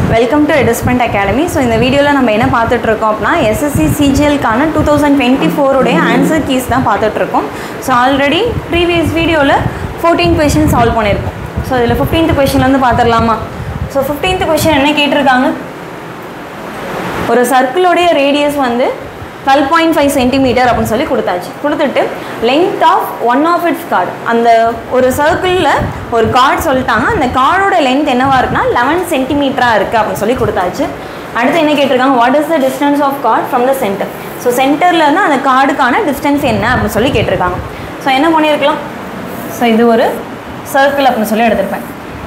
Welcome to Edusprint Academy. So, in the video, we will see SSC CGL 2024 answer keys. So, already previous video 14 questions solved. So, the 15th question So, 15th question is ஒரு சர்க்கிளோட radius வந்து 12.5 cm அப்படினு சொல்லி கொடுத்துட்டு length of one of its card அந்த ஒரு சர்க்கிள்ல ஒரு card சொல்லிட்டாங்க அந்த கார்டோட length என்னவா இருக்குனா 11 cm இருக்கு அப்படினு சொல்லி கொடுத்தாச்சு அடுத்து என்ன கேட்டிருக்காங்க what is the distance of card from the center so சென்டர்ல இருந்து அந்த கார்டுக்கான distance என்ன அப்படினு சொல்லி கேட்டிருக்காங்க சோ என்ன பண்ணிருக்கலாம் சோ இது ஒரு சர்க்கிள் அப்படினு சொல்லி எடுத்துப்பேன்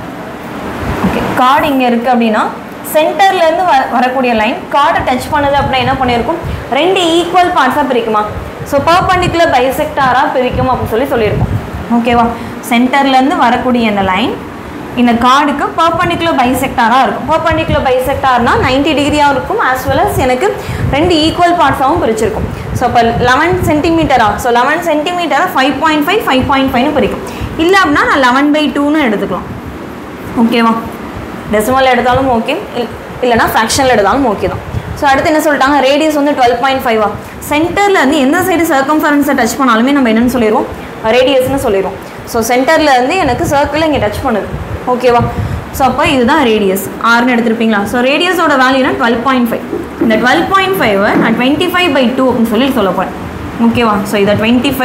ஓகே கார்டு இங்க இருக்கு அப்படினா சென்டர்ல இருந்து வரக்கூடிய லைன் கார்டை டச் பண்ணது அப்படினா என்ன பண்ணிருக்கும் ரெண்டு ஈக்குவல் பார்ட்ஸா பிரிக்குமா சோ பெர்பெண்டிகுலர் பைசெக்டாரா பிரிக்கும் அப்படி சொல்லிருக்கோம் ஓகேவா சென்டர்ல இருந்து வரக்கூடிய இந்த லைன் இந்த கார்டுக்கு பெர்பெண்டிகுலர் பைசெக்டாரா இருக்கும் பெர்பெண்டிகுலர் பைசெக்டார்னா 90 டிகிரியா இருக்கும் as well as எனக்கு ரெண்டு ஈக்குவல் பார்ட்ஸாவும் பிரிச்சிருக்கும் சோ அப்ப 11 சென்டிமீட்டரா சோ 11 சென்டிமீட்டரா 5.5 5.5 னு பிரிக்கும் இல்ல அப்படினா நான் 11/2 னு எடுத்துக்கலாம் ஓகேவா decimal எடுத்தாலும் ஓகே இல்லனா ஃபிராக்ஷனல் எடுத்தாலும் ஓகே தான் சோ அடுத்து என்ன சொல்லிட்டாங்க ரேடியஸ் வந்து 12.5 சென்டர்ல இருந்து எந்த சைடு சர்க்கம்ஃபரன்ஸை டச் பண்ணாலுமே நம்ம என்னன்னு சொல்லிரோம் ரேடியஸ்னு சொல்லிரோம் சோ சென்டர்ல இருந்து எனக்கு சர்க்கிள் இங்க டச் பண்ணுது ஓகேவா சோ அப்ப இதுதான் ரேடியஸ் r னு எடுத்துப்பீங்களா சோ ரேடியஸோட வேல்யூனா 12.5 இந்த 12.5 நான் 25/2 அப்படி சொல்லி சொல்லப்போறேன் ஓகேவா சோ இத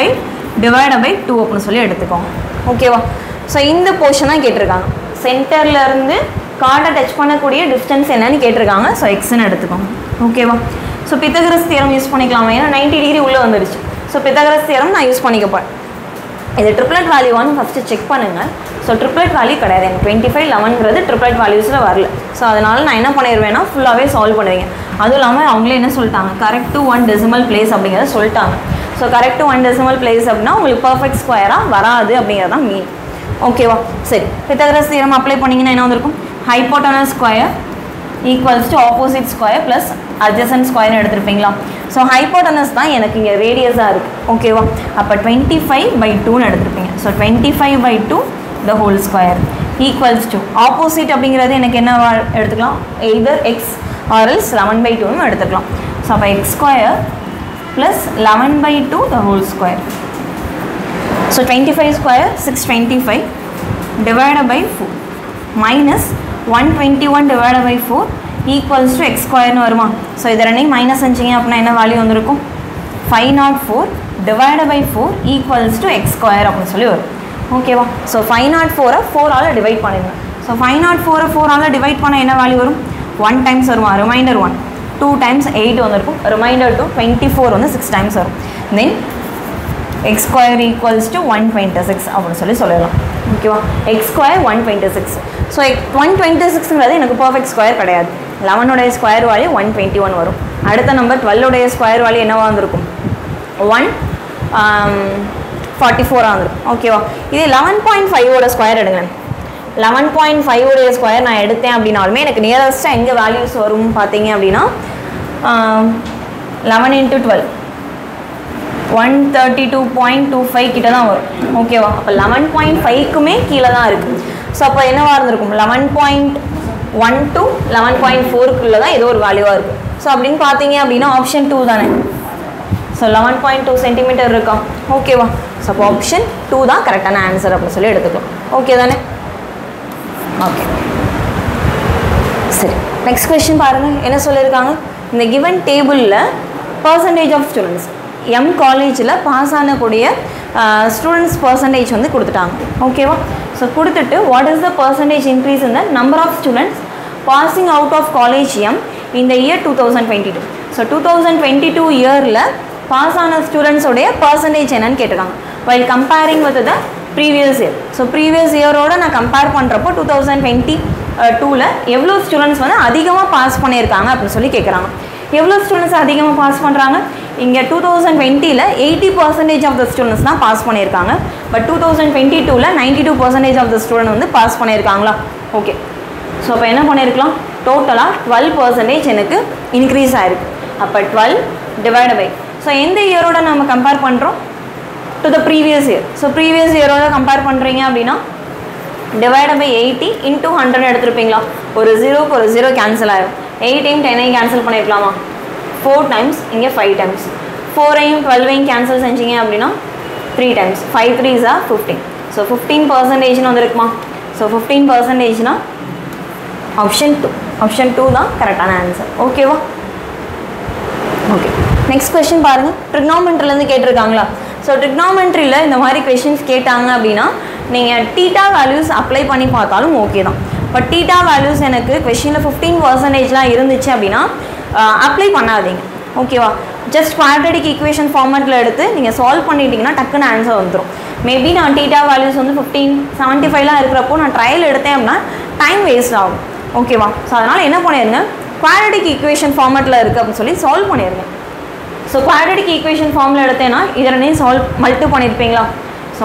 25/2 அப்படி சொல்லி எடுத்துக்கோங்க ஓகேவா சோ இந்த போர்ஷன் தான் கேட்டிருக்காங்க சென்டர்ல இருந்து கார்டை டச் பண்ணக்கூடிய டிஸ்டன்ஸ் என்னன்னு கேட்டிருக்காங்க ஸோ எக்ஸ்ன்னு எடுத்துக்கோங்க ஓகேவா ஸோ பித்தகரஸ் தியரம் யூஸ் பண்ணிக்கலாமா ஏன்னா 90 டிகிரி உள்ளே வந்துடுச்சு ஸோ பித்தகரஸ் தியரம் நான் யூஸ் பண்ணிக்கப்பேன் இது ட்ரிப்ளெட் வேல்யூவான்னு ஃபஸ்ட்டு செக் பண்ணுங்கள் ஸோ ட்ரிப்ளெட் வேல்யூ கிடையாது எனக்கு 25/11ங்கிறது ட்ரிப்ளெட் வேல்யூஸில் வரல ஸோ அதனால் நான் என்ன பண்ணிடுவேன்னா ஃபுல்லாகவே சால்வ் பண்ணுவீங்க அதுவும் இல்லாமல் அவங்களே என்ன சொல்லிட்டாங்க கரெக்ட் டு 1 decimal place அப்படிங்கிறத சொல்லிட்டாங்க so correct to 1 decimal place அப்படின்னா உங்களுக்கு பர்ஃபெக்ட் ஸ்கொயராக வராது அப்படிங்கிறதான் மீன் ஓகேவா சரி பித்தகரஸ் தியரம் அப்ளை பண்ணிங்கன்னா என்ன வந்திருக்கும் hypotenuse square equals to opposite square plus adjacent square எடுத்துருப்பீங்களா ஸோ hypotenuse தான் எனக்கு இங்கே ரேடியஸாக இருக்குது ஓகேவா அப்போ 25/2 எடுத்துருப்பீங்க so 25/2 the whole square equals to opposite அப்படிங்கிறது எனக்கு என்ன எடுத்துக்கலாம் either x or else 11/2 எடுத்துக்கலாம் ஸோ அப்போ x square plus 11/2 the whole square so 25 square 625 divided by 4 minus 121 divided by 4 equals to x square னு வருமா ஸோ இது ரெண்டையும் மைனஸ் செஞ்சீங்க அப்படின்னா என்ன வேல்யூ வந்திருக்கும் 504 divided by 4 equals to x square அப்படின்னு சொல்லி வரும் ஓகேவா ஸோ 504 4 ஆல் டிவைட் பண்ணிடுங்க ஸோ 504 4 ஆல் டிவைட் பண்ண என்ன வேல்யூ வரும் 1 டைம்ஸ் வருமா ரிமைண்டர் 1 2 டைம்ஸ் 8 வந்திருக்கும் ரிமைண்டர் 2 24 வந்து 6 டைம்ஸ் வரும் தென் x square equals to 126 அப்படின்னு சொல்லலாம் ஓகேவா x square 126 ஸோ 126ங்கிறது எனக்கு பர்ஃபெக்ட் ஸ்கொயர் கிடையாது 11 உடைய ஸ்கொயர் வேல்யூ 121 வரும் அடுத்த நம்பர் 12 உடைய ஸ்கொயர் வேல்யூ என்னவா வந்திருக்கும் 144 வந்திருக்கும் ஓகேவா இது 11.5 ஓட ஸ்கொயர் எடுங்க 11.5 உடைய ஸ்கொயர் நான் எடுத்தேன் அப்படின்னாலுமே எனக்கு நியரஸ்ட்டாக எங்கே வேல்யூஸ் வரும் பார்த்தீங்க அப்படின்னா 11 × 12 132.25 கிட்ட தான் வரும் ஓகேவா அப்போ 11.5க்குமே கீழே தான் இருக்குது ஸோ அப்போ என்னவா இருந்திருக்கும் 11.1 to 11.4க்குள்ளே தான் ஏதோ ஒரு வேல்யூவாக இருக்குது ஸோ அப்படின்னு பார்த்தீங்க அப்படின்னா ஆப்ஷன் 2 தானே ஸோ 11.2 சென்டிமீட்டர் இருக்கா ஓகேவா ஸோ அப்போ ஆப்ஷன் 2 தான் கரெக்டான ஆன்சர் அப்படின்னு சொல்லி எடுத்துக்கலாம் ஓகே தானே ஓகே சரி நெக்ஸ்ட் கொஸ்டின் பாருங்கள் என்ன சொல்லியிருக்காங்க இந்த கிவன் டேபிளில் பர்சன்டேஜ் ஆஃப் ஸ்டூடெண்ட்ஸ் எம் காலேஜில் பாஸ் ஆனக்கூடிய ஸ்டூடெண்ட்ஸ் பர்சன்டேஜ் வந்து கொடுத்துட்டாங்க ஓகேவா ஸோ கொடுத்துட்டு what is the percentage increase in the number of students passing out of college M இந்த இயர் 2022 ஸோ 2022 இயரில் பாஸ் ஆன ஸ்டூடெண்ட்ஸோடைய பர்சன்டேஜ் என்னன்னு கேட்டிருக்காங்க while comparing with the previous year so previous இயரோட நான் கம்பேர் பண்ணுறப்போ 2022ல் எவ்வளோ ஸ்டூடெண்ட்ஸ் வந்து அதிகமாக பாஸ் பண்ணியிருக்காங்க அப்படின்னு சொல்லி கேட்குறாங்க எவ்வளோ ஸ்டூடெண்ட்ஸ் அதிகமாக பாஸ் பண்ணுறாங்க இங்கே 2020ல் 80% ஆஃப் த ஸ்டூடெண்ட்ஸ் தான் பாஸ் பண்ணியிருக்காங்க பட் 2022ல் 92% ஆஃப் த ஸ்டூடெண்ட் வந்து பாஸ் பண்ணியிருக்காங்களா ஓகே ஸோ அப்போ என்ன பண்ணியிருக்கலாம் டோட்டலாக 12% எனக்கு இன்க்ரீஸ் ஆகிருக்கு அப்போ 12 டிவைட் பை ஸோ எந்த இயரோட நம்ம கம்பேர் பண்ணுறோம் to the previous year so previous இயரோட கம்பேர் பண்ணுறீங்க அப்படின்னா divided by 80 into 100 எடுத்துருப்பீங்களா? ஒரு 0 கேன்சல் ஆகும். 8ஐயும் 10ஐயும் கேன்சல் பண்ணிருக்கலாமா? 4 times, இங்கே 5 times. 4ஐயும் 12ஐயும் கேன்சல் செஞ்சீங்க அப்படின்னா 3 times. 5 3s are 15. So 15% வந்துருக்குமா? So 15% option 2. Option 2 தான் கரெக்டான ஆன்சர். ஓகேவா? ஓகே. நெக்ஸ்ட் கொஸ்டின் பாருங்கள். ட்ரிக்னாமெண்ட்ரிலேருந்து கேட்டிருக்காங்களா? ஸோ ட்ரிக்னாமெண்ட்ரியில் இந்த மாதிரி கொஷின்ஸ் கேட்டாங்க அப்படின்னா நீங்கள் டீட்டா வேல்யூஸ் அப்ளை பண்ணி பார்த்தாலும் ஓகே தான். பட் டீட்டா வேல்யூஸ் எனக்கு கொஷினில் 15%லாம் இருந்துச்சு அப்படின்னா அப்ளை பண்ணாதீங்க. ஓகேவா? ஜஸ்ட் குவாட்ரடிக் ஈக்குவேஷன் ஃபார்மேட்டில் எடுத்து நீங்கள் சால்வ் பண்ணிட்டீங்கன்னா டக்குன்னு ஆன்சர் வந்துடும். மேபி நான் டீட்டா வேல்யூஸ் வந்து 1575லாம் இருக்கிறப்போ நான் ட்ரையல் எடுத்தேன் அப்படின்னா டைம் வேஸ்ட் ஆகும். ஓகேவா? ஸோ அதனால் என்ன பண்ணிடுங்க, குவாட்ரடிக் ஈக்குவேஷன் ஃபார்மேட்டில் இருக்குது அப்படின்னு சொல்லி சால்வ் பண்ணிடுங்க. ஸோ குவாட்ரடிக் ஈக்குவேஷன் ஃபார்மில் எடுத்தேன்னா இதனே மல்டி பண்ணியிருப்பீங்களா? ஸோ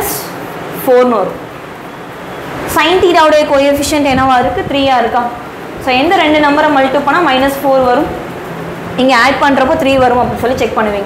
-4ன்னு வரும். சைன் தீட்டாவுடைய கோஎஃபிஷியன்ட் என்னவா இருக்குது? 3ஆ இருக்கா? ஸோ எந்த ரெண்டு நம்பரை மல்டி பண்ணால் -4 வரும்? இங்கே ஆட் பண்ணுறப்போ 3 வரும் அப்படின்னு சொல்லி செக் பண்ணுவீங்க.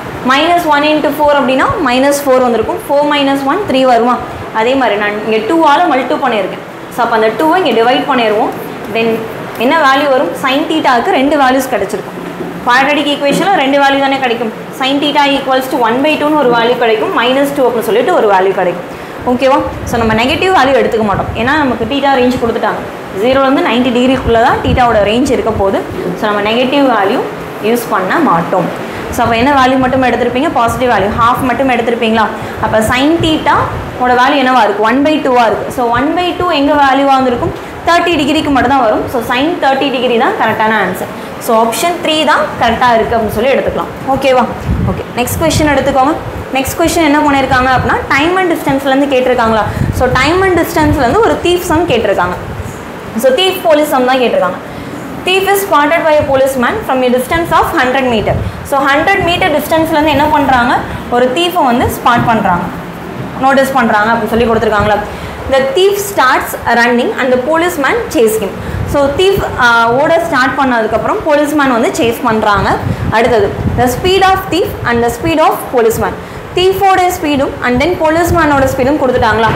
-1 × 4 அப்படின்னா -4 வந்திருக்கும். 4 - 1 3 வருமா? அதே மாதிரி நான் இங்கே 2ஆல் மல்டி பண்ணியிருக்கேன். ஸோ அப்போ அந்த 2ஐ இங்கே டிவைட் பண்ணிடுவோம். தென் என்ன வேல்யூ வரும்? சைன் தீட்டாவுக்கு 2 வேல்யூஸ் கிடச்சிருக்கும். குவாட்ரடிக் ஈக்குவேஷனில் 2 வேல்யூ தானே கிடைக்கும். சைன் தீட்டா = 1/2ன்னு ஒரு வேல்யூ கிடைக்கும். -2 அப்படின்னு சொல்லிட்டு ஒரு வேல்யூ கிடைக்கும். ஓகேவா? ஸோ நம்ம நெகட்டிவ் வேல்யூ எடுத்துக்க மாட்டோம். ஏன்னா நமக்கு டீட்டா ரேஞ்ச் கொடுத்துட்டாங்க. 0லேருந்து 90 டிகிரிக்குள்ளே தான் டீட்டாவோட ரேஞ்ச் இருக்க போகுது. ஸோ நம்ம நெகட்டிவ் வேல்யூ யூஸ் பண்ண மாட்டோம். ஸோ அப்போ என்ன வேல்யூ மட்டும் எடுத்திருப்பீங்க? பாசிட்டிவ் வேல்யூ ½ மட்டும் எடுத்திருப்பீங்களா? அப்போ சைன் தீட்டாவோட வேல்யூ என்னவா இருக்குது? 1/2ஆக இருக்குது. ஸோ 1/2 எங்கே வேல்யூவாக வந்துருக்கும்? 30 டிகிரிக்கு மட்டும் தான் வரும். ஸோ சைன் 30 டிகிரி தான் கரெக்டான ஆன்சர். ஸோ ஆப்ஷன் 3 தான் கரெக்டாக இருக்குது அப்படின்னு சொல்லி எடுத்துக்கலாம். ஓகேவா? ஓகே. நெக்ஸ்ட் கொஸ்டின் எடுத்துக்கோங்க. நெக்ஸ்ட் கொஸ்டின் என்ன பண்ணியிருக்காங்க அப்படின்னா டைம் அண்ட் டிஸ்டன்ஸ்லேருந்து கேட்டிருக்காங்களா? ஸோ டைம் அண்ட் டிஸ்டன்ஸ்லேருந்து ஒரு தீஃப் சம் கேட்டிருக்காங்க. ஸோ தீஃப் போலீஸ் சம் தான் கேட்டிருக்காங்க. thief is spotted by a policeman from a distance of 100 meter. So 100 meter டிஸ்டன்ஸ்லேருந்து என்ன பண்ணுறாங்க? ஒரு தீஃபை வந்து ஸ்பாட் பண்ணுறாங்க, நோட்டீஸ் பண்ணுறாங்க அப்படின்னு சொல்லி கொடுத்துருக்காங்களா? The thief starts running and the policeman chase him. So thief ஓட ஸ்டார்ட் பண்ணதுக்கப்புறம் போலீஸ்மேன் வந்து சேஸ் பண்ணுறாங்க. அடுத்தது the speed of thief and the speed of policeman. தீஃபோட ஸ்பீடும் அண்ட் தென் போலீஸ்மேனோட ஸ்பீடும் கொடுத்துட்டாங்களா?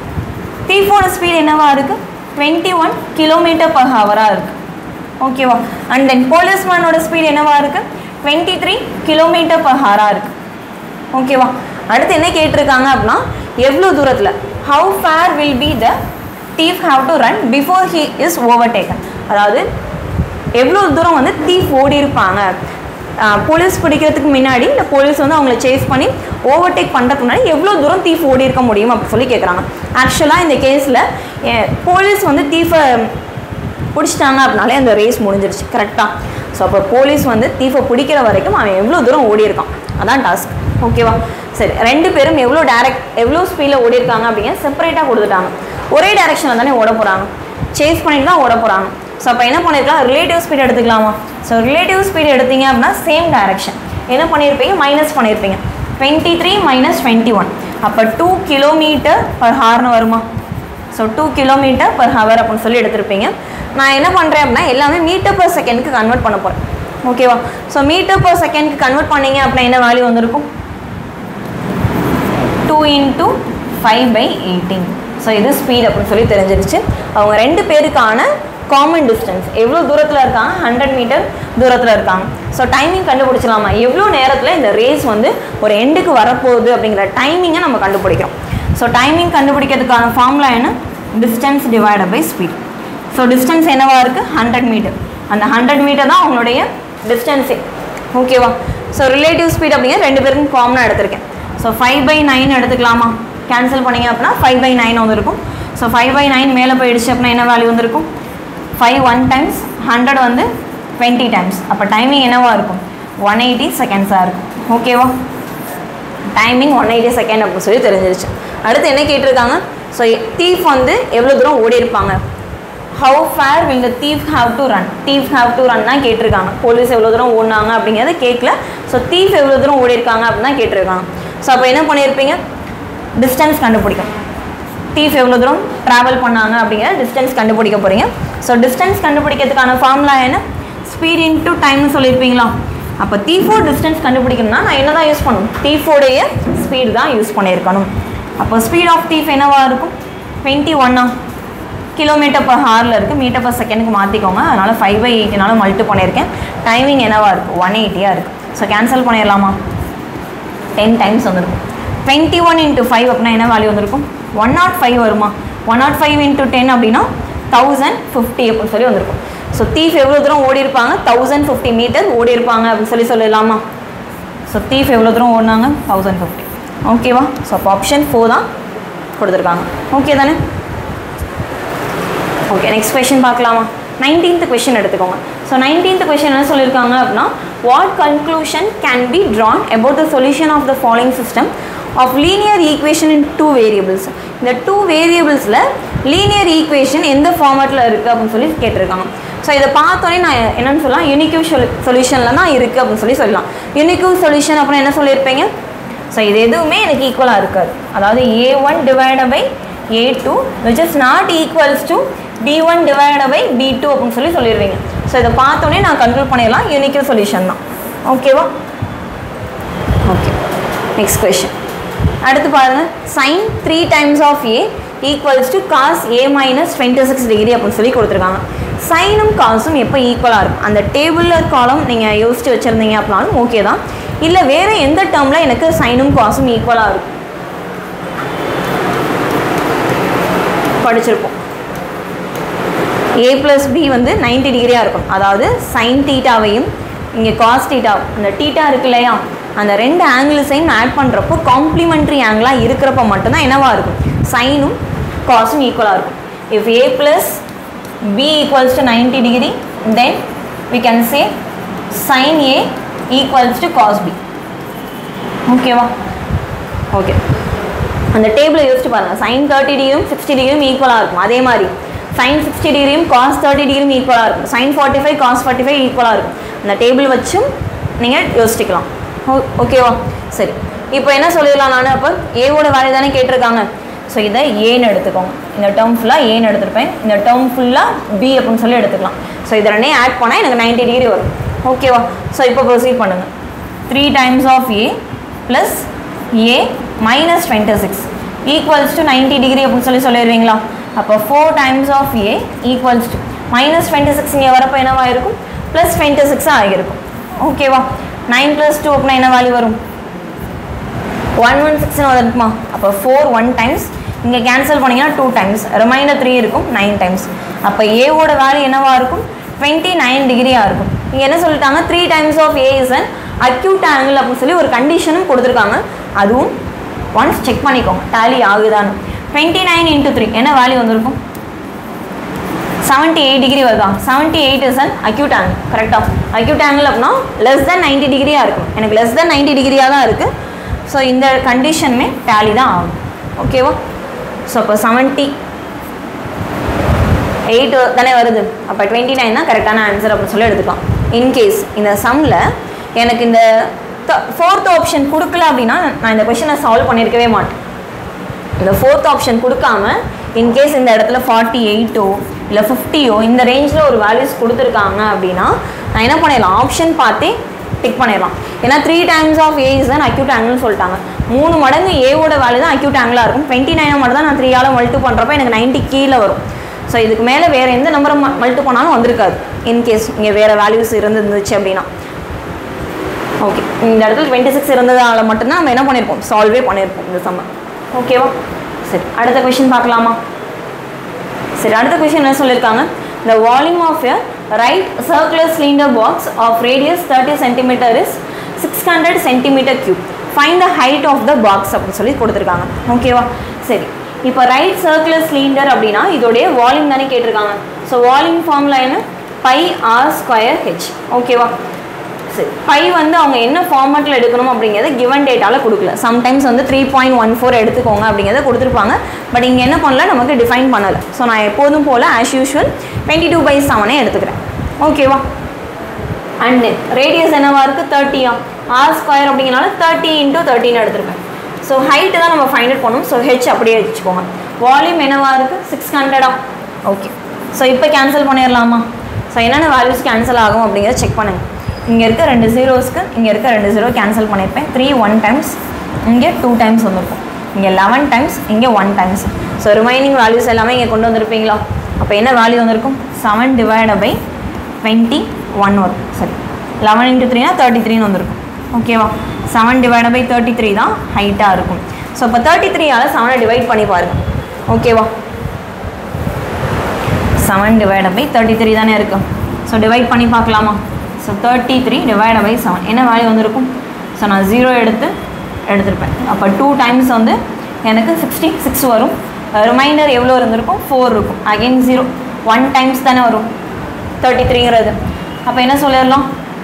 தீஃபோட ஸ்பீட் என்னவா இருக்குது? 21 km/h இருக்குது. ஓகேவா? அண்ட் தென் போலீஸ்மேனோட ஸ்பீட் என்னவா இருக்குது? 23 km/h இருக்குது. ஓகேவா? அடுத்து என்ன கேட்டிருக்காங்க அப்படின்னா எவ்வளோ தூரத்தில், how far will be the thief have to run before he is overtaken. அதாவது எவ்வளோ தூரம் வந்து தீஃப் ஓடி இருப்பாங்க, போலீஸ் பிடிக்கிறதுக்கு முன்னாடி இந்த போலீஸ் வந்து அவங்கள சேஸ் பண்ணி ஓவர்டேக் பண்ணுறதுக்கு முன்னாடி எவ்வளோ தூரம் தீஃப் ஓடி இருக்க முடியும் அப்படி சொல்லி கேட்குறாங்க. ஆக்சுவலாக இந்த கேஸில் போலீஸ் வந்து தீஃபை பிடிச்சிட்டாங்க அப்படின்னாலே அந்த ரேஸ் முடிஞ்சிருச்சு. கரெக்டாக? ஸோ அப்போ போலீஸ் வந்து தீஃபை பிடிக்கிற வரைக்கும் அவன் எவ்வளோ தூரம் ஓடி இருக்கான், அதான் டாஸ்க். ஓகேவா? சரி, ரெண்டு பேரும் எவ்வளோ ஸ்பீடில் ஓடி இருக்காங்க அப்படிங்க செப்பரேட்டாக கொடுத்துட்டாங்க. ஒரே டைரெக்ஷனில் தானே ஓட போகிறாங்க, சேஸ் பண்ணிட்டு தான் ஓட போகிறாங்க. ஸோ அப்போ என்ன பண்ணியிருக்கலாம்? ரிலேட்டிவ் ஸ்பீட் எடுத்துக்கலாமா? ஸோ ரிலேட்டிவ் ஸ்பீட் எடுத்தீங்க அப்படின்னா சேம் டைரெக்ஷன் என்ன பண்ணியிருப்பீங்க? மைனஸ் பண்ணியிருப்பீங்க. 23 - 21 அப்போ 2 km/h வருமா? ஸோ 2 km/h அப்படின்னு சொல்லி எடுத்திருப்பீங்க. நான் என்ன பண்ணுறேன் அப்படின்னா எல்லாமே மீட்டர்/செகண்டுக்கு கன்வெர்ட் பண்ண போகிறேன். ஓகேவா? ஸோ மீட்டர்/செகண்டுக்கு கன்வெர்ட் பண்ணிங்க அப்படின்னா என்ன வேல்யூ வந்திருக்கும்? 2 × 5/18. ஸோ இது ஸ்பீட் அப்படின்னு சொல்லி தெரிஞ்சிருச்சு. அவங்க ரெண்டு பேருக்கான காமன் டிஸ்டன்ஸ் எவ்வளோ தூரத்தில் இருக்காங்க? 100 மீட்டர் தூரத்தில் இருக்காங்க. ஸோ டைமிங் கண்டுபிடிச்சலாமா? எவ்வளோ நேரத்தில் இந்த ரேஸ் வந்து ஒரு எண்டுக்கு வரப்போகுது அப்படிங்கிற டைமிங்கை நம்ம கண்டுபிடிக்கிறோம். ஸோ டைமிங் கண்டுபிடிக்கிறதுக்கான ஃபார்முலா என்ன? Distance divided by speed. So distance என்னவாக இருக்குது? 100 மீட்டர். அந்த 100 மீட்டர் தான் அவங்களுடைய டிஸ்டன்ஸே. ஓகேவா? ஸோ ரிலேட்டிவ் ஸ்பீட் அப்படிங்கிற ரெண்டு பேருக்கும் காமனாக எடுத்திருக்கேன். ஸோ 5/9 எடுத்துக்கலாமா? கேன்சல் பண்ணிங்க அப்படின்னா 5/9 வந்துருக்கும். ஸோ 5/9 மேலே போயிடுச்சு அப்படின்னா என்ன வேல்யூ வந்துருக்கும்? 5 1 டைம்ஸ் 100 வந்து 20 டைம்ஸ். அப்போ டைமிங் என்னவாக இருக்கும்? 180 செகண்ட்ஸாக இருக்கும். ஓகேவா? டைமிங் 180 செகண்ட் அப்படின்னு சொல்லி தெரிஞ்சிருச்சு. அடுத்து என்ன கேட்டிருக்காங்க? ஸோ தீஃப் வந்து எவ்வளோ தூரம் ஓடி இருப்பாங்க? How far will the thief have to run? Thief have to run தான் கேட்டிருக்காங்க. போலீஸ் எவ்வளோ தூரம் ஓடினாங்க அப்படிங்கிறது கேட்கல. ஸோ தீஃப் எவ்வளோ தூரம் ஓடி இருக்காங்க அப்படின்னு தான் கேட்டிருக்காங்க. ஸோ அப்போ என்ன பண்ணியிருப்பீங்க? டிஸ்டன்ஸ் கண்டுபிடிக்கும். தீஃப் எவ்வளோ தூரம் ட்ராவல் பண்ணாங்க அப்படிங்கிற டிஸ்டன்ஸ் கண்டுபிடிக்க போகிறீங்க. ஸோ டிஸ்டன்ஸ் கண்டுபிடிக்கிறதுக்கான ஃபார்முலா என்ன? ஸ்பீட் இன்ட்டு டைம்னு சொல்லியிருப்பீங்களா? அப்போ தீஃபோட டிஸ்டன்ஸ் கண்டுபிடிக்கணும்னா நான் என்ன தான் யூஸ் பண்ணணும்? தீஃபோடைய ஸ்பீடு தான் யூஸ் பண்ணியிருக்கணும். அப்போ ஸ்பீட் ஆஃப் தீஃப் என்னவாக இருக்கும்? 21 கிலோமீட்டர் பர் ஹாரில் இருக்குது, மீட்டர் பர் செகண்டுக்கு மாற்றிக்கோங்க. அதனால் 5/8 மல்டி பண்ணியிருக்கேன். டைமிங் என்னவாக இருக்குது? 180 இருக்குது. ஸோ கேன்சல் பண்ணிடலாமா? 10 டைம்ஸ் வந்துருக்கும். 21 × 5 அப்படின்னா என்ன வேல்யூ வந்திருக்கும்? 105 வருமா? 105 × 10 அப்படின்னா 1050 அப்படின்னு சொல்லி வந்திருக்கும். ஸோ தீஃப் எவ்வளோ தூரம் ஓடி இருப்பாங்க? 1050 மீட்டர் ஓடி இருப்பாங்க அப்படின்னு சொல்லலாமா? ஸோ தீஃப் எவ்வளோ தூரம் ஓடினாங்க? 1050. ஓகேவா? ஸோ அப்போ ஆப்ஷன் 4 தான் கொடுத்துருக்காங்க. ஓகே தானே? ஓகே, நெக்ஸ்ட் கொஷின் பார்க்கலாமா? 19th கொஷின் எடுத்துக்கோங்க. ஸோ 19th கொஷின் என்ன சொல்லியிருக்காங்க அப்படின்னா, what conclusion can be drawn about the solution of the following system of linear equation in 2 variables. இந்த 2 வேரியபிள்ஸில் லீனியர் ஈக்குவேஷன் எந்த ஃபார்மேட்டில் இருக்குது அப்படின்னு சொல்லி கேட்டிருக்காங்க. ஸோ இதை பார்த்தோன்னே நான் என்னென்னு சொல்லலாம், யூனிக்யூ சொல்யூஷனில் தான் இருக்குது அப்படின்னு சொல்லலாம். யூனிக்யூ சொல்யூஷன் அப்புறம் என்ன சொல்லியிருப்பீங்க? ஸோ இது எதுவுமே எனக்கு ஈக்குவலாக இருக்காது. அதாவது A1 / A2 which is not equals to B1 / B2 அப்படின்னு சொல்லிடுவீங்க. ஸோ இதை பார்த்தோன்னே நான் கண்ட்ரோல் பண்ணிடலாம், யூனிக்யூ சொல்யூஷன் தான். ஓகேவா? ஓகே, நெக்ஸ்ட் கொஷின் அடுத்து பாருங்கள். sin 3 times of A equals to cos A minus 26 degree அப்படின்னு சொல்லி கொடுத்துருக்காங்க. சைனும் காசும் எப்போ ஈக்குவலாக இருக்கும்? அந்த டேபிளில் காலம் நீங்கள் யோசிச்சு வச்சுருந்தீங்க அப்படின்னாலும் ஓகே தான். இல்லை வேறு எந்த டேர்மில் எனக்கு சைனும் காசும் ஈக்குவலாக இருக்கும்? படிச்சிருப்போம். A + B வந்து 90 டிகிரியாக இருக்கும். அதாவது சைன் தீட்டாவையும் இங்கே காஸ் தீட்டா, அந்த தீட்டா இருக்கு இல்லையா, அந்த 2 ஆங்கிள்ஸையும் ஆட் பண்ணுறப்போ காம்ப்ளிமெண்ட்ரி ஆங்கிளாக இருக்கிறப்ப மட்டும்தான் என்னவாக இருக்கும்? சைனும் காசும் ஈக்குவலாக இருக்கும். If A + B equals to 90 degree, then we can say sin A equals to cos B. ஓகேவா? ஓகே, அந்த டேபிளை யோசிச்சு பாருங்கள். sin 30 டிகிரியும் 60 டிகிரியும் ஈக்குவலாக இருக்கும். அதே மாதிரி sin 60 டிகிரியும் cos 30 டிகிரியும் ஈக்குவலாக இருக்கும். sin 45 cos 45 ஈக்குவலாக இருக்கும். அந்த டேபிள் வச்சும் நீங்கள் யோசிச்சுக்கலாம். ஓகேவா? சரி, இப்போ என்ன சொல்லிடலாம்? நான் அப்போ ஏவோட வேல்யூ தானே கேட்டிருக்காங்க. ஸோ இதை ஏன்னு எடுத்துக்கோங்க. இந்த டேர்ம் ஃபுல்லாக ஏன்னு எடுத்துருப்பேன், இந்த டேர்ம் ஃபுல்லாக பி அப்படின்னு சொல்லி எடுத்துக்கலாம். ஸோ இதை ரெண்டையும் ஆட் பண்ணால் எனக்கு 90 டிகிரி வரும். ஓகேவா? ஸோ இப்போ ப்ரொசீட் பண்ணுங்கள். 3 times of A plus A minus 26 equals to 90 degree அப்படின்னு சொல்லிடுவீங்களா? அப்போ 4 times of A equals to minus 26 இங்கே வரப்போ என்னவாக இருக்கும்? plus 26 ஆகியிருக்கும். ஓகேவா? 9 + 2 அப்படின்னா என்ன வேல்யூ வரும்? 116 வந்துருக்குமா? அப்போ 4 1 times, இங்கே கேன்சல் பண்ணிங்கன்னா 2 times, ரிமைண்டர் 3 இருக்கும், 9 times. அப்போ ஏவோட வேல்யூ என்னவாக இருக்கும்? 29 டிகிரியாக இருக்கும். இங்கே என்ன சொல்லிட்டாங்க? 3 times of A is an acute angle அப்படின்னு சொல்லி ஒரு கண்டிஷனும் கொடுத்துருக்காங்க. அதுவும் ஒன்ஸ் செக் பண்ணிக்கோங்க, டேலி ஆகுதான்னு. 29 × 3 என்ன வேல்யூ வந்திருக்கும்? 78 டிகிரி வருதா? 78 is an acute angle. கரெக்டாக? acute angle அப்படின்னா less than 90 டிகிரியாக இருக்கும். எனக்கு less than 90 டிகிரியாக தான் இருக்குது. ஸோ இந்த கண்டிஷனுமே டேலி தான் ஆகும். ஓகேவா? ஸோ அப்போ 78 தானே வருது. அப்போ 29 தான் கரெக்டான ஆன்சர் அப்படின்னு சொல்லி எடுத்துக்கலாம். இன்கேஸ் இந்த சம்மில் எனக்கு இந்த 4th ஆப்ஷன் கொடுக்கல அப்படின்னா நான் இந்த கொஷனை சால்வ் பண்ணியிருக்கவே மாட்டேன். இந்த 4th ஆப்ஷன் கொடுக்காம இன்கேஸ் இந்த இடத்துல 48ஓ இல்லை 50ஓ இந்த ரேஞ்சில் ஒரு வேல்யூஸ் கொடுத்துருக்காங்க அப்படின்னா நான் என்ன பண்ணிடலாம்? ஆப்ஷன் பார்த்தே டிக் பண்ணிடலாம். ஏன்னா 3 times of A is an acute angle சொல்லிட்டாங்க. 3 மடங்கு ஏவோட வேல்யூ தான் acute angle இருக்கும். 29 மட்டும் தான் நான் 3 ஆல் மல்டி பண்ணுறப்ப எனக்கு 90 கீழே வரும். ஸோ இதுக்கு மேலே வேறு எந்த நம்பரை மல்டி பண்ணாலும் வந்திருக்காது. இன்கேஸ் இங்கே வேறு வேல்யூஸ் இருந்துச்சு அப்படின்னா. ஓகே, இந்த இடத்துல 26 இருந்ததால் மட்டும்தான் நம்ம என்ன பண்ணியிருப்போம்? சால்வே பண்ணியிருப்போம் இந்த சம்ம. ஓகேவா? சரி, அடுத்த கொஷின் பார்க்கலாமா? சரி, அடுத்த கொஷின் என்ன சொல்லியிருக்காங்க? The volume of a right circular cylinder box of radius 30 cm is 600 cm3. Find the height of the box அப்படின்னு சொல்லி கொடுத்துருக்காங்க. ஓகேவா? சரி, இப்போ ரைட் சர்க்குலர் சிலிண்டர் அப்படின்னா இதோடைய வால்யூம் தானே கேட்டிருக்காங்க. ஸோ வால்யூம் ஃபார்முலா என்ன? πr²h. ஓகேவா? சரி, பை வந்து அவங்க என்ன ஃபார்மேட்டில் எடுக்கணும் அப்படிங்கிறத கிவன் டேட்டாவில் கொடுக்கல. சம்டைம்ஸ் வந்து 3.14 எடுத்துக்கோங்க அப்படிங்கிறத கொடுத்துருப்பாங்க. பட் இங்கே என்ன பண்ணல, நமக்கு டிஃபைன் பண்ணலை. ஸோ நான் எப்போதும் போல் ஆஸ் யூஷுவல் 22/7 எடுத்துக்கிறேன். ஓகேவா? அண்ட் ரேடியஸ் என்னவா இருக்குது? 30. r² அப்படிங்கிறனால 30 × 13 எடுத்துருக்கேன். ஸோ ஹைட்டு தான் நம்ம ஃபைண்ட் அவுட் பண்ணணும். ஸோ ஹெச் அப்படியே வச்சுக்கோங்க. வால்யூம் என்னவா இருக்குது? 600. ஓகே, ஸோ இப்போ கேன்சல் பண்ணிடலாமா? ஸோ என்னென்ன வேல்யூஸ் கேன்சல் ஆகும் அப்படிங்கிறத செக் பண்ணுங்கள். இங்கே இருக்க 2 zeros இங்கே இருக்க 2 0 கேன்சல் பண்ணியிருப்பேன். 3 1 times, இங்கே 2 times வந்துருக்கும். இங்கே 11 டைம்ஸ், இங்கே 1 டைம்ஸ். ஸோ ரிமைனிங் வேல்யூஸ் எல்லாமே இங்கே கொண்டு வந்திருப்பீங்களா? அப்போ என்ன வேல்யூ வந்திருக்கும்? 7 டிவைடட் பை 21 வரும். சரி, 11 into 3 33 வந்திருக்கும். ஓகேவா? 7 டிவைடட் பை 33 தான் ஹைட்டாக இருக்கும். ஸோ இப்போ 33ஆல் 7 டிவைட் பண்ணி பாருங்கள். ஓகேவா? 7 டிவைடட் பை 33 தானே இருக்கும். ஸோ டிவைட் பண்ணி பார்க்கலாமா? ஸோ 33 டிவைடட் பை 7 என்ன வேல்யூ வந்திருக்கும்? ஸோ நான் 0 எடுத்திருப்பேன். அப்போ 2 டைம்ஸ் வந்து எனக்கு 66 வரும். ரிமைண்டர் எவ்வளோ இருந்திருக்கும்? 4 இருக்கும். அகெயின் 0 1 டைம்ஸ் தானே வரும் 33ங்கிறது. அப்போ என்ன சொல்லிடலாம்?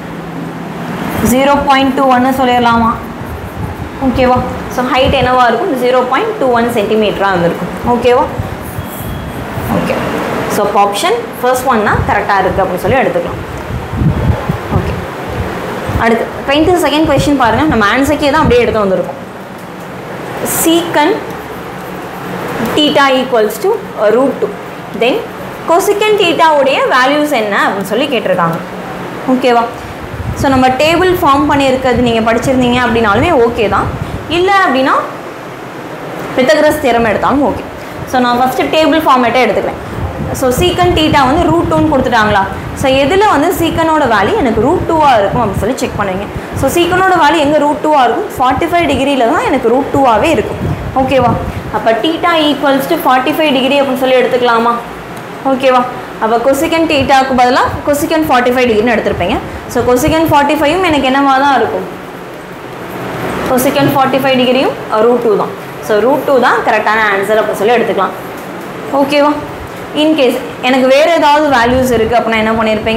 0.21 சொல்லிடலாமா? ஓகேவா? ஸோ ஹைட் என்னவா இருக்கும்? 0.21 சென்டிமீட்டராக வந்திருக்கும். ஓகேவா? ஓகே. ஸோ இப்போ ஆப்ஷன் ஃபர்ஸ்ட் ஒன் தான் கரெக்டாக இருக்குது அப்படின்னு சொல்லி எடுத்துக்கலாம். ஓகே, அடுத்து 22nd கொஸ்டின் பாருங்கள். நம்ம ஆன்சருக்கே தான் அப்படியே எடுத்து வந்திருக்கோம். Secant theta equals to √2, then cosecant தீட்டாவுடைய வேல்யூஸ் என்ன அப்படின்னு சொல்லி கேட்டிருக்காங்க. ஓகேவா? ஸோ நம்ம டேபிள் ஃபார்ம் பண்ணியிருக்கிறது நீங்கள் படிச்சிருந்தீங்க அப்படின்னாலுமே ஓகே தான். இல்லை அப்படின்னா பித்தகரஸ் தியரம் எடுத்தாலும் ஓகே. ஸோ நான் ஃபஸ்ட்டு டேபிள் ஃபார்மேட்டை எடுத்துக்கிறேன். ஸோ சீக்கன் தீட்டா வந்து √2ன்னு கொடுத்துட்டாங்களா? ஸோ எதில் வந்து சீக்கனோட வேல்யூ எனக்கு √2ஆக இருக்கும் அப்படின்னு சொல்லி செக் பண்ணுவீங்க. ஸோ சீக்கனோட வேல்யூ எங்கே √2ஆக இருக்கும்? 45 டிகிரியில் தான் எனக்கு √2ஆகவே இருக்கும். ஓகேவா? அப்போ தீட்டா ஈக்குவல்ஸ் டு 45 டிகிரி அப்படின்னு சொல்லி எடுத்துக்கலாமா? ஓகேவா? அப்போ கொசிக்கன் தீட்டாவுக்கு பதிலாக கொசிக்கன் 45 டிகிரின்னு எடுத்துருப்பீங்க. ஸோ கொசிக்கன் 45ம் எனக்கு என்னவா தான் இருக்கும்? கொசிக்கன் 45 டிகிரியும் √2 தான். ஸோ √2 தான் கரெக்டான ஆன்சர் அப்படின்னு சொல்லி எடுத்துக்கலாம். ஓகேவா? இன்கேஸ் எனக்கு வேறு ஏதாவது வேல்யூஸ் இருக்குது அப்படின்னா என்ன பண்ணியிருப்பீங்க?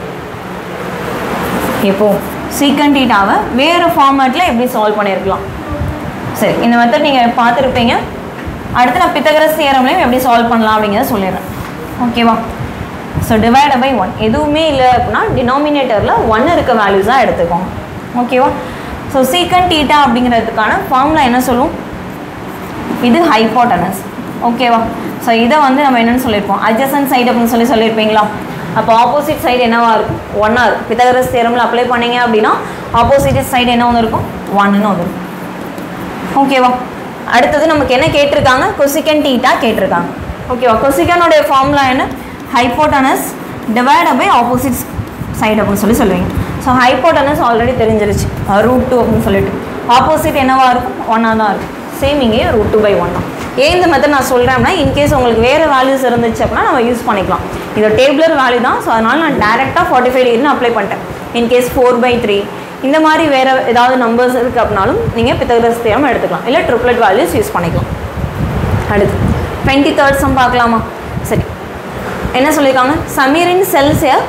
இப்போது சீக்கன் தீட்டாவை வேறு ஃபார்மேட்டில் எப்படி சால்வ் பண்ணியிருக்கலாம்? சரி, இந்த மெத்தட் நீங்கள் பார்த்துருப்பீங்க. அடுத்து நான் பித்தகரஸ் தியரம்லையும் எப்படி சால்வ் பண்ணலாம் அப்படிங்கிறத சொல்லிடுறேன். ஓகேவா? ஸோ டிவைடட் பை 1 எதுவுமே இல்லை அப்படின்னா டினாமினேட்டரில் 1 இருக்க வேல்யூஸாக எடுத்துக்கோங்க. ஓகேவா? ஸோ சீக்கன் தீட்டா அப்படிங்கிறதுக்கான ஃபார்முலா என்ன சொல்லும்? இது ஹைப்போட்டனஸ். ஓகேவா? ஸோ இதை வந்து நம்ம என்னென்னு சொல்லியிருப்போம்? அட்ஜசன்ட் சைடு அப்படின்னு சொல்லியிருப்பீங்களா? அப்போ ஆப்போசிட் சைடு என்னவாக இருக்கும்? 1ஆக இருக்கும். பித்தகரஸ் தியரமில் அப்ளை பண்ணீங்க அப்படின்னா ஆப்போசிட் சைடு என்ன ஒன்று இருக்கும்? 1ன்னு வந்துருக்கும். ஓகேவா? அடுத்தது நமக்கு என்ன கேட்டிருக்காங்க? கொசிக்கன் தீட்டா கேட்டிருக்காங்க. ஓகேவா? கொசிக்கனுடைய ஃபார்முலா என்ன? Hypotenuse divided by opposite side அப்படின்னு சொல்லுவீங்க. ஸோ ஹைப்போட்டனஸ் ஆல்ரெடி தெரிஞ்சிருச்சு, √2 அப்படின்னு சொல்லிட்டு. ஆப்போசிட் என்னவாக இருக்கும்? 1ஆக தான் இருக்கும். சேம் இங்கே √2/1 தான். ஏன் இந்த மெத்தட் நான் சொல்கிறேன் அப்படின்னா, இன்கேஸ் உங்களுக்கு வேறு வேல்யூஸ் இருந்துச்சு அப்படின்னா நம்ம யூஸ் பண்ணிக்கலாம். இது டேபிளர் வேல்யூ தான். ஸோ அதனால் நான் டேரெக்டாக 45 டிகிரின்னு அப்ளை பண்ணிட்டேன். இன்கேஸ் 4/3 இந்த மாதிரி வேறு ஏதாவது நம்பர்ஸ் இருக்குது அப்படின்னாலும் நீங்கள் பித்தகரஸ் தியரம் எடுத்துக்கலாம். இல்லை ட்ரிப்ளெட் வேல்யூஸ் யூஸ் பண்ணிக்கலாம். அடுத்து 23rd சம் பார்க்கலாமா? சரி, என்ன சொல்லியிருக்காங்க? சமீரின் sells a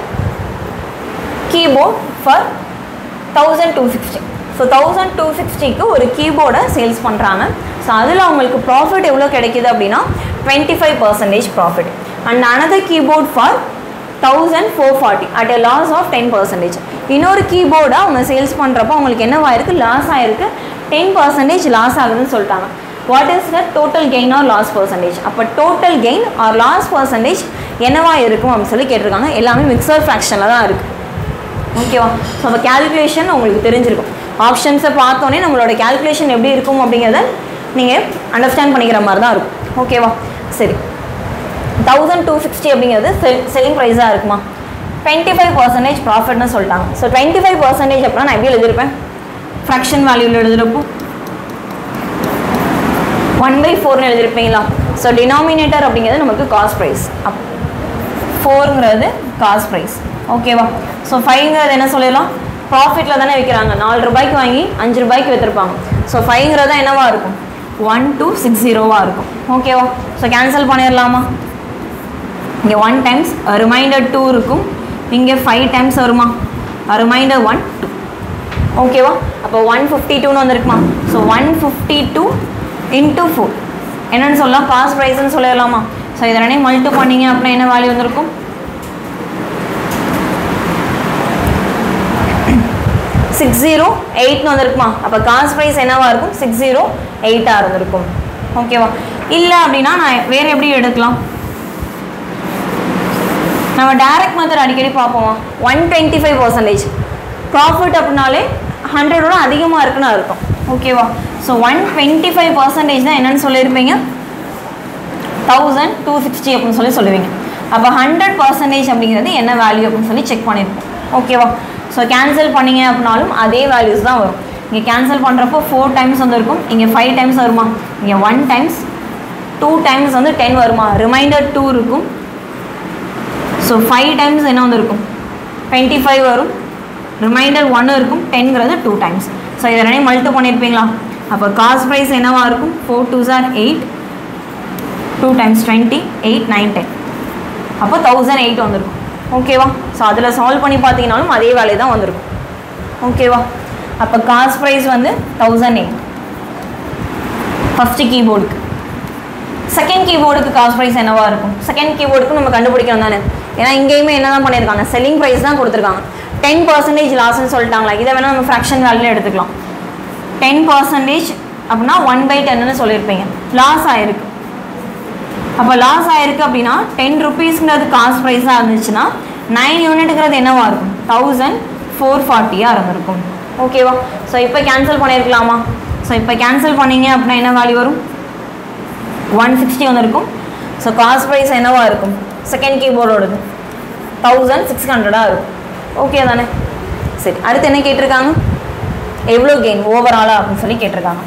keyboard for 1260. So 1260க்கு ஒரு கீபோர்டை சேல்ஸ் பண்ணுறாங்க. ஸோ அதில் அவங்களுக்கு ப்ராஃபிட் எவ்வளோ கிடைக்கிது அப்படின்னா 25% profit. And another keyboard for 1440 at a loss of 10%. இன்னொரு கீபோர்டை அவங்க சேல்ஸ் பண்ணுறப்போ அவங்களுக்கு என்னவாயிருக்கு? லாஸ் ஆகிருக்கு. 10% லாஸ் ஆகுதுன்னு சொல்லிட்டாங்க. What is the total gain or loss percentage? அப்போ total gain or loss percentage என்னவா இருக்கும் அப்படின்னு சொல்லி கேட்டிருக்காங்க. எல்லாமே மிக்சர் ஃப்ராக்ஷனில் தான் இருக்குது. ஓகேவா? ஸோ அப்போ கேல்குலேஷன் உங்களுக்கு தெரிஞ்சிருக்கும். ஆப்ஷன்ஸை பார்த்தோன்னே நம்மளோட கேல்குலேஷன் எப்படி இருக்கும் அப்படிங்கிறத நீங்கள் அண்டர்ஸ்டாண்ட் பண்ணிக்கிற மாதிரி தான் இருக்கும். ஓகேவா? சரி, 1260 அப்படிங்கிறது செல்லிங் ப்ரைஸாக இருக்குமா? 25% ப்ராஃபிட்னு சொல்லிட்டாங்க. ஸோ 25% அப்படின்னா நான் எப்படி எழுதியிருப்பேன்? ஃப்ராக்ஷன் வேல்யூவில் எழுதுகிறப்போ 1/4ன்னு எழுதியிருப்பீங்களா? ஸோ டினாமினேட்டர் அப்படிங்கிறது நமக்கு காஸ்ட் ப்ரைஸ். 4ங்கிறது காஸ்ட் ப்ரைஸ். ஓகேவா? ஸோ 5ங்கிறது என்ன சொல்லிடலாம்? ப்ராஃபிட்டில் தானே விற்கிறாங்க. 4 ரூபாய்க்கு வாங்கி 5 ரூபாய்க்கு விற்றுருப்பாங்க. ஸோ 5ங்கிறது தான் என்னவாக இருக்கும்? 1260 இருக்கும். ஓகேவா? ஸோ கேன்சல் பண்ணிடலாமா? இங்கே 1 டைம்ஸ் ரிமைண்டர் 2 இருக்கும். இங்கே 5 டைம்ஸ் வருமா? ரிமைண்டர் 1 2. ஓகேவா? அப்போ 152ன்னு வந்துருக்குமா? ஸோ 152 into 4 என்னென்னு சொல்லலாம்? காஸ்ட் ப்ரைஸ்ன்னு சொல்லிடலாமா? ஸோ இதை ரெண்டையும் மல்டிப்ளை பண்ணிங்க அப்படின்னா என்ன வேல்யூ வந்திருக்கும்? 608ன்னு வந்திருக்குமா? அப்போ காஸ்ட் ப்ரைஸ் என்னவாக இருக்கும்? 608ஆக இருந்திருக்கும். ஓகேவா? இல்லை அப்படின்னா நான் வேறு எப்படி எடுக்கலாம்? நம்ம டைரக்ட் மெத்தட் அடிக்கடி பார்ப்போமா? 125% ப்ராஃபிட் அப்படின்னாலே 100ஓட அதிகமாக இருக்குன்னு அர்த்தம். ஓகேவா? ஸோ 125% தான் என்னென்னு சொல்லியிருப்பீங்க 1260 அப்படின்னு சொல்லுவீங்க. அப்போ 100% அப்படிங்கிறது என்ன வேல்யூ அப்படின்னு சொல்லி செக் பண்ணியிருப்போம். ஓகேவா? ஸோ கேன்சல் பண்ணிங்க அப்படின்னாலும் அதே வேல்யூஸ் தான் வரும். இங்கே கேன்சல் பண்ணுறப்போ 4 டைம்ஸ் வந்துருக்கும், இங்கே 5 டைம்ஸ் வருமா, இங்கே 1 டைம்ஸ் 2 டைம்ஸ் வந்து 10 வருமா, ரிமைண்டர் 2 இருக்கும். ஸோ 5 டைம்ஸ் என்ன வந்துருக்கும் 25 வரும், ரிமைண்டர் 1 இருக்கும், 10ங்கிறது 2 டைம்ஸ். ஸோ இதை ரெண்டையும் மல்டிப்ளை பண்ணியிருப்பீங்களா? அப்போ காஸ்ட் ப்ரைஸ் என்னவாக இருக்கும் 4 2s are 8, 2 times 20, 8 9 10, அப்போ 1008 வந்துருக்கும். ஓகேவா? ஸோ அதில் சால்வ் பண்ணி பார்த்தீங்கன்னாலும் அதே வேல்யூ தான் வந்திருக்கும். ஓகேவா? அப்போ காஸ்ட் ப்ரைஸ் வந்து 1008 ஃபஸ்ட்டு கீபோர்டுக்கு. செகண்ட் கீபோர்டுக்கு காஸ்ட் ப்ரைஸ் என்னவாக இருக்கும்? செகண்ட் கீபோர்டுக்கு நம்ம கண்டுபிடிக்கணும் தானே, ஏன்னா இங்கேயுமே என்ன தான் பண்ணியிருக்காங்க, செல்லிங் ப்ரைஸ் தான் கொடுத்துருக்காங்க. 10% லாஸ்ன்னு சொல்லிட்டாங்களா, இதை வேணால் நம்ம ஃப்ராக்ஷன் வேல்யூவில் எடுத்துக்கலாம். 10% அப்படின்னா 1/10ன்னு சொல்லியிருப்பீங்க, லாஸ் ஆகிருக்கு. அப்போ லாஸ் ஆகிருக்கு அப்படின்னா 10 rupeesங்கிறது காஸ்ட் ப்ரைஸாக இருந்துச்சுன்னா 9 யூனிட்டுங்கிறது என்னவாக இருக்கும் 1440 இருந்திருக்கும். ஓகேவா? ஸோ இப்போ கேன்சல் பண்ணியிருக்கலாமா? ஸோ இப்போ கேன்சல் பண்ணிங்க அப்படின்னா என்ன வேல்யூ வரும் 160 வந்துருக்கும். ஸோ காஸ்ட் ப்ரைஸ் என்னவாக இருக்கும் செகண்ட் கீபோர்டோடது 1600 இருக்கும். ஓகே தானே? சரி, அடுத்து என்ன கேட்டிருக்காங்க, எவ்வளோ கெயின் ஓவராலாக அப்படின்னு சொல்லி கேட்டிருக்காங்க.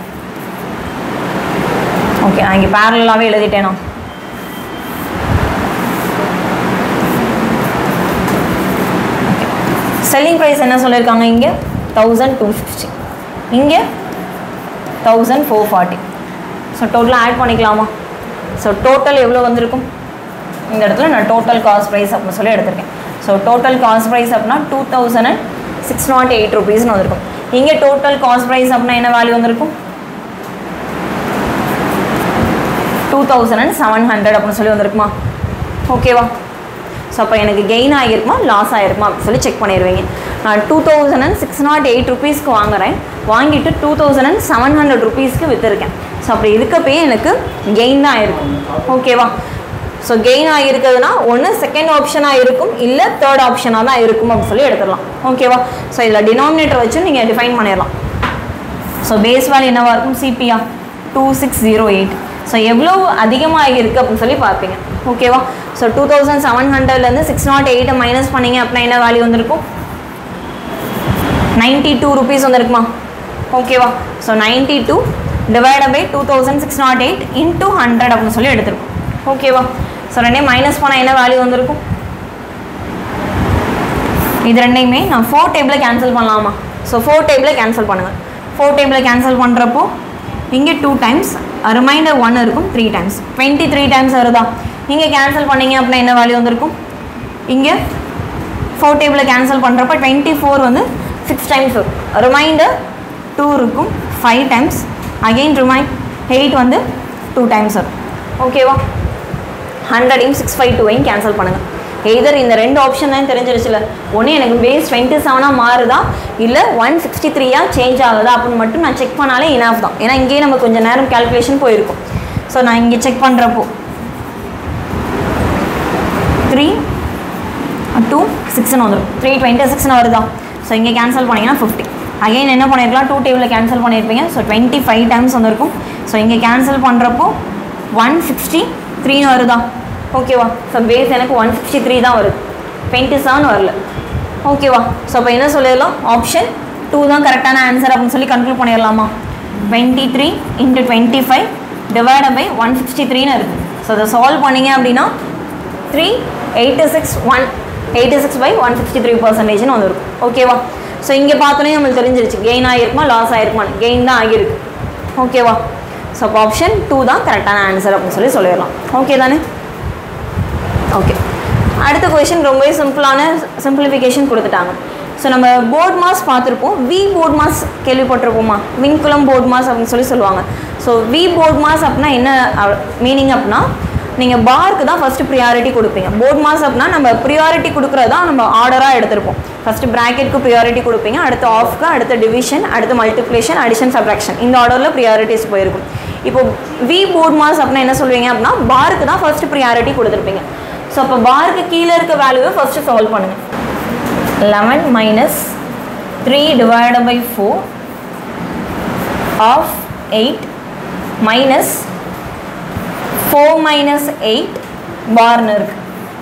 ஓகே, நான் இங்கே பேரலாகவே எழுதிட்டேனா. செல்லிங் ப்ரைஸ் என்ன சொல்லியிருக்காங்க, இங்கே 1260, இங்கே 1440. ஸோ டோட்டலாக ஆட் பண்ணிக்கலாமா? ஸோ டோட்டல் எவ்வளோ வந்திருக்கும், இந்த இடத்துல நான் டோட்டல் காஸ்ட் ப்ரைஸ் அப்படின்னு சொல்லி எடுத்திருக்கேன். ஸோ டோட்டல் காஸ்ட் ப்ரைஸ் அப்படின்னா 2608 rupeesனு வந்திருக்கும். இங்கே டோட்டல் காஸ்ட் ப்ரைஸ் அப்படின்னா என்ன வேல்யூ வந்திருக்கும் 2700 அப்படின்னு சொல்லி வந்திருக்குமா? ஓகேவா? ஸோ அப்போ எனக்கு கெயின் ஆகிருக்குமா லாஸ் ஆகிருக்குமா அப்படின்னு சொல்லி செக் பண்ணிடுவீங்க. நான் 2608 rupeesக்கு வாங்குகிறேன், வாங்கிட்டு 2700 rupeesக்கு விற்றுருக்கேன். ஸோ அப்படி இருக்கப்பயே எனக்கு கெயின் தான் ஆகிருக்கும். ஓகேவா? ஸோ கெயின் ஆகிருக்கிறதுனா ஒன்று செகண்ட் ஆப்ஷனாக இருக்கும், இல்லை தேர்ட் ஆப்ஷனாக தான் இருக்கும் அப்படின்னு சொல்லி எடுத்துடலாம். ஓகேவா? ஸோ இதில் டினாமினேட்டர் வச்சு நீங்கள் டிஃபைன் பண்ணிடலாம். ஸோ பேஸ் வேல்யூ என்னவாக இருக்கும் சிபியா 2608. ஸோ எவ்வளோ அதிகமாக இருக்குது அப்படின்னு சொல்லி பார்ப்பீங்க. ஓகேவா? ஸோ 2700லேருந்து 608 மைனஸ் பண்ணிங்க அப்படின்னா என்ன வேல்யூ வந்திருக்கும் 92 rupees வந்திருக்குமா? ஓகேவா? ஸோ 92 டிவைடட் பை 2608 இன்ட்டு 100 அப்படின்னு சொல்லி எடுத்துருக்கோம். ஓகேவா? ஸோ ரெண்டையும் மைனஸ் பண்ணால் என்ன வேல்யூ வந்திருக்கும், இது ரெண்டையுமே நான் 4 டேபிளில் கேன்சல் பண்ணலாமா? ஸோ 4 டேபிளில் கேன்சல் பண்ணுங்கள். 4 டேபிளில் கேன்சல் பண்ணுறப்போ இங்கே 2 டைம்ஸ், ரிமைண்டர் 1 இருக்கும், 3 டைம்ஸ், 23 டைம்ஸ் வருதா? இங்கே கேன்சல் பண்ணிங்க அப்படின்னா என்ன வேல்யூ வந்திருக்கும், இங்கே 4 டேபிளில் கேன்சல் பண்ணுறப்போ 24 வந்து 6 டைம்ஸ் வரும், ரிமைண்டர் 2 இருக்கும், 5 டைம்ஸ், அகெயின் 8 வந்து 2 டைம்ஸ் வரும். ஓகேவா? 100ஐயும் 652ஐயும் கேன்சல் பண்ணுங்கள். எய்தர் இந்த ரெண்டு ஆப்ஷன் தான் தெரிஞ்சிருச்சுல, ஒன்று எனக்கு பேஸ் 27 மாறுதா இல்லை 163 சேஞ்ச் ஆகுதா அப்படின்னு மட்டும் நான் செக் பண்ணாலே இனாஃப் தான். ஏன்னா இங்கேயே நம்ம கொஞ்சம் நேரம் கேல்குலேஷன் போயிருக்கும். ஸோ நான் இங்கே செக் பண்ணுறப்போ 3 2 6ன்னு வந்துடும், 326ன்னு வருதா? ஸோ இங்கே கேன்சல் பண்ணிங்கன்னா 50. அகைன் என்ன பண்ணியிருக்கலாம், 2 டேபிளில் கேன்சல் பண்ணியிருப்பீங்க. ஸோ 25 டைம்ஸ் வந்திருக்கும். ஸோ இங்கே கேன்சல் பண்ணுறப்போ 163ன்னு வருதா? ஓகேவா? ஸோ பேஸ் எனக்கு 163 தான் வருது, 27 வரல. ஓகேவா? ஸோ அப்போ என்ன சொல்லிடலாம், ஆப்ஷன் 2 தான் கரெக்டான ஆன்சர் அப்படின்னு சொல்லி கன்க்ளூட் பண்ணிடலாமா? 23 × 25 டிவைடட் பை 163ன்னு இருக்குது. ஸோ அதை சால்வ் பண்ணிங்க அப்படின்னா 386/163% வந்துருக்கும். ஓகேவா? ஸோ இங்கே பார்த்தோன்னே நம்மளுக்கு தெரிஞ்சிருச்சு கெயின் ஆகிருக்குமா லாஸ் ஆகிருக்குமான்னு. கெயின் தான் ஆகிருக்கு. ஓகேவா? ஸோ அப்போ ஆப்ஷன் 2 தான் கரெக்டான ஆன்சர் அப்படின்னு சொல்லி சொல்லிடலாம். ஓகே தானே? ஓகே, அடுத்த கொஷின் ரொம்பவே சிம்பிளிஃபிகேஷன் கொடுத்துட்டாங்க. ஸோ நம்ம போர்ட் மாஸ் பார்த்துருப்போம், வி போர்ட் மாஸ் கேள்விப்பட்டிருப்போமா? விண்குலம் போர்ட் மாஸ் அப்படின்னு சொல்லி சொல்லுவாங்க. ஸோ வி போர்ட் மாஸ் அப்படின்னா என்ன மீனிங் அப்படின்னா, நீங்கள் பார்க்கு தான் ஃபஸ்ட்டு ப்ரியாரிட்டி கொடுப்பீங்க. போர்ட் மாஸ் அப்படின்னா நம்ம ப்ரியாரிட்டி கொடுக்குறது தான் நம்ம ஆர்டராக எடுத்திருப்போம். ஃபஸ்ட்டு ப்ராக்கெட்டுக்கு ப்ரியாரிட்டி கொடுப்பீங்க, அடுத்து ஆஃப்க்கு, அடுத்து டிவிஷன், அடுத்து மல்டிப்ளிகேஷன், அடிஷன், சப்ராக்ஷன், இந்த ஆர்டரில் ப்ரியாரிட்டிஸ் போயிருக்கும். இப்போ வி போர்ட் மாஸ் அப்படின்னா என்ன சொல்லுவீங்க அப்படின்னா, பார்க்கு தான் ஃபஸ்ட்டு ப்ரியாரிட்டி கொடுத்துருப்பீங்க. ஸோ அப்போ பார்க்கு கீழே இருக்க வேல்யூவை ஃபஸ்ட்டு சால்வ் பண்ணுங்கள். 11 - 3 ÷ 4 of 8 மைனஸ் 4 மைனஸ் 8 பார்னு இருக்கு.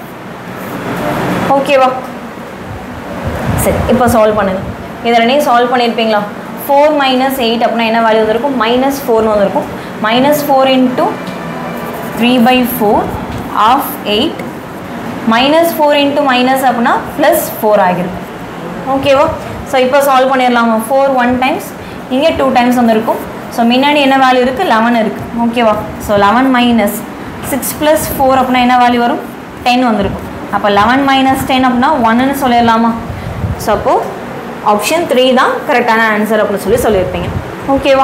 ஓகேவா? சரி, இப்போ சால்வ் பண்ணுங்க. இதை ரெண்டையும் சால்வ் பண்ணியிருப்பீங்களா? 4 மைனஸ் 8 அப்படின்னா என்ன வேல்யூ வந்திருக்கும்? மைனஸ் 4 வந்திருக்கும். Minus 4 into 3/4 of 8 minus 4 into minus அப்படின்னா ப்ளஸ் 4 ஆகிருக்கும். ஓகேவா? ஸோ இப்போ சால்வ் பண்ணிடலாமா? 4 1 டைம்ஸ், இங்கே 2 டைம்ஸ் வந்திருக்கும். ஸோ முன்னாடி என்ன வேல்யூ இருக்குது? 11 இருக்குது. ஓகேவா? ஸோ 11 மைனஸ் 6 ப்ளஸ் 4 அப்படின்னா என்ன வேல்யூ வரும்? 10 வந்திருக்கும். அப்போ 11 மைனஸ் 10 அப்படின்னா 1ன்னு சொல்லிடலாமா? ஸோ அப்போது ஆப்ஷன் 3 தான் கரெக்டான ஆன்சர் அப்படின்னு சொல்லியிருப்பீங்க. ஓகேவா?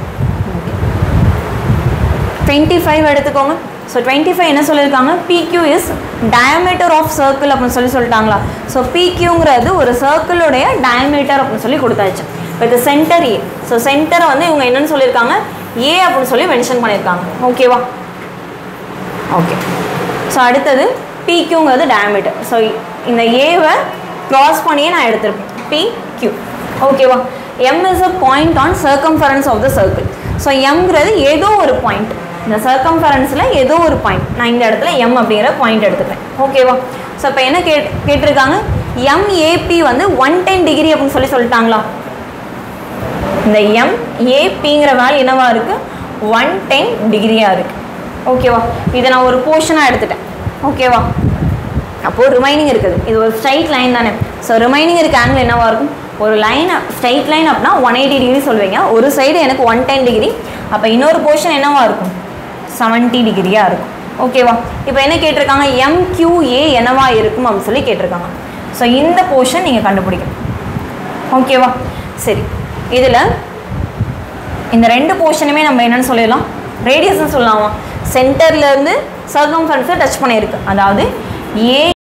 25 எடுத்துக்கோங்க. ஸோ 25 என்ன சொல்லியிருக்காங்க? PQ is diameter of circle அப்படின்னு சொல்லிட்டாங்களா? ஸோ PQங்கிறது ஒரு சர்க்கிளுடைய டயமீட்டர் அப்படின்னு சொல்லி கொடுத்தாச்சு. With centre A. ஸோ சென்டரை வந்து இவங்க என்னன்னு சொல்லியிருக்காங்க? A அப்படின்னு சொல்லி மென்ஷன் பண்ணியிருக்காங்க. ஓகேவா? ஓகே. ஸோ அடுத்தது PQங்கிறது டயமீட்டர். ஸோ இந்த ஏவை க்ராஸ் பண்ணியே நான் எடுத்திருப்பேன். PQ. ஓகேவா? M is a point on circumference of the circle. So எம்ங்கிறது ஏதோ ஒரு பாயிண்ட், இந்த சர்க்கம்ஃபரன்ஸில் ஏதோ ஒரு பாயிண்ட். நான் இந்த இடத்துல M அப்படிங்கிற பாயிண்ட் எடுத்துப்பேன். ஓகேவா? ஸோ இப்போ என்ன கேட்டிருக்காங்க? MAP வந்து 110 டிகிரி அப்படின்னு சொல்லிட்டாங்களா? இந்த MAPங்கிற வேல்யூ என்னவா இருக்குது? 110 டிகிரியாக இருக்குது. ஓகேவா? இதை நான் ஒரு போர்ஷனாக எடுத்துட்டேன். ஓகேவா? அப்போது ரிமைனிங் இருக்குது. இது ஒரு ஸ்ட்ரைட் லைன் தானே. ஸோ ரிமைனிங் இருக்க ஆங்கிள் என்னவாக இருக்கும்? ஒரு லைன் ஸ்ட்ரைட் லைன் அப்படின்னா 180 டிகிரி சொல்லுவீங்க. ஒரு சைடு எனக்கு 110 டிகிரி. அப்போ இன்னொரு போர்ஷன் என்னவாக இருக்கும்? 70 டிகிரியாக இருக்கும். ஓகேவா? இப்போ என்ன கேட்டிருக்காங்க? MQA என்னவா இருக்கும் அப்படின்னு சொல்லி கேட்டிருக்காங்க. ஸோ இந்த போர்ஷன் நீங்கள் கண்டுபிடிக்கணும். ஓகேவா? சரி, இதில் இந்த ரெண்டு போர்ஷனுமே நம்ம என்னென்னு சொல்லிடலாம்? ரேடியஸ்ன்னு சொல்லலாமா? சென்டர்லேருந்து சர்க்கம்ஃபரன்ஸை டச் பண்ணியிருக்கு. அதாவது A